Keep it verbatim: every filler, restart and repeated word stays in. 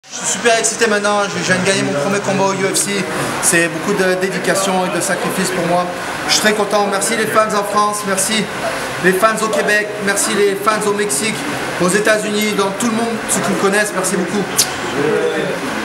Je suis super excité maintenant, je viens de gagner mon premier combat au U F C. C'est beaucoup de dédication et de sacrifice pour moi. Je suis très content. Merci les fans en France, merci les fans au Québec, merci les fans au Mexique, aux États-Unis, dans tout le monde, ceux qui me connaissent, merci beaucoup.